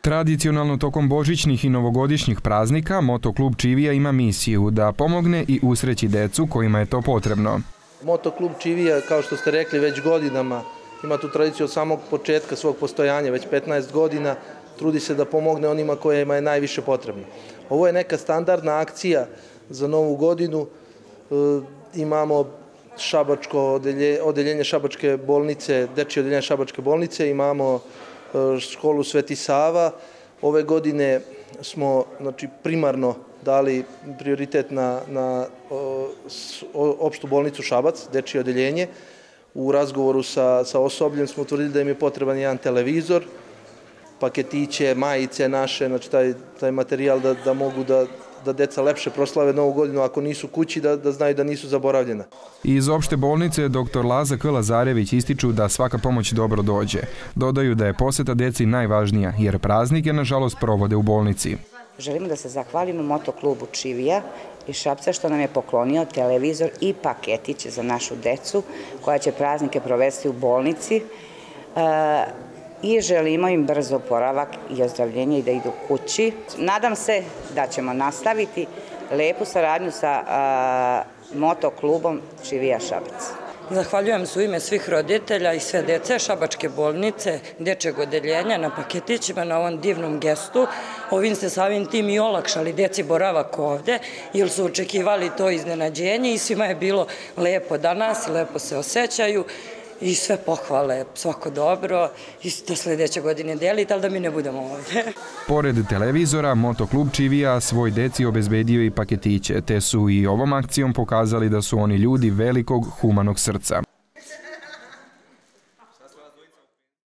Tradicionalno tokom božićnih i novogodišnjih praznika Motoklub Čivija ima misiju da pomogne i usreći decu kojima je to potrebno. Motoklub Čivija, kao što ste rekli, već godinama ima tu tradiciju od samog početka svog postojanja, već 15 godina, trudi se da pomogne onima kojima je najviše potrebno. Ovo je neka standardna akcija za Novu godinu. Imamo odeljenje Šabačke bolnice, dečje odeljenje Šabačke bolnice, imamo školu Sveti Sava. Ove godine smo primarno dali prioritet na opštu bolnicu Šabac, dečje odeljenje. U razgovoru sa osobljem smo utvrdili da im je potreban jedan televizor, paketiće, majice naše, taj materijal da mogu da deca lepše proslave Novu godinu ako nisu kući, da znaju da nisu zaboravljena. Iz opšte bolnice dr. Laza K. Lazarević ističu da svaka pomoć dobro dođe. Dodaju da je poseta deci najvažnija, jer praznike, nažalost, provode u bolnici. Želimo da se zahvalimo Motoklubu Čivija iz Šapca što nam je poklonio televizor i paketiće za našu decu koja će praznike provesti u bolnici i želimo im brzo oporavak i ozdravljenje i da idu kući. Nadam se da ćemo nastaviti lepu saradnju sa Motoklubom Čivija Šabac. Zahvaljujem se u ime svih roditelja i sve dece Šabačke bolnice, dečjeg odeljenja na paketićima, na ovom divnom gestu. Ovim ste samim tim i olakšali deci boravak ovde, jer su očekivali to iznenađenje i svima je bilo lepo danas, lepo se osjećaju i sve pohvale, svako dobro i da sledeće godine delite, ali da mi ne budemo ovde. Pored televizora, Motoklub Čivija svoj deci obezbedio i paketiće, te su i ovom akcijom pokazali da su oni ljudi velikog humanog srca.